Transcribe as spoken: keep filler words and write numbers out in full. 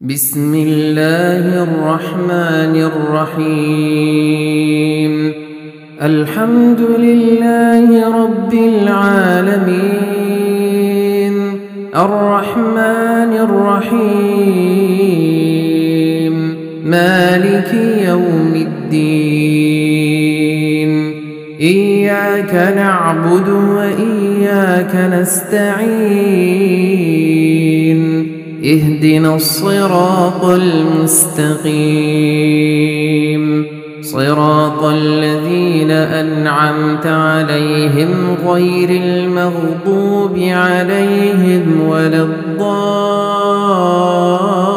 بسم الله الرحمن الرحيم. الحمد لله رب العالمين، الرحمن الرحيم، مالك يوم الدين. إياك نعبد وإياك نستعين، اهدنا الصراط المستقيم، صراط الذين أنعمت عليهم غير المغضوب عليهم ولا الضالين.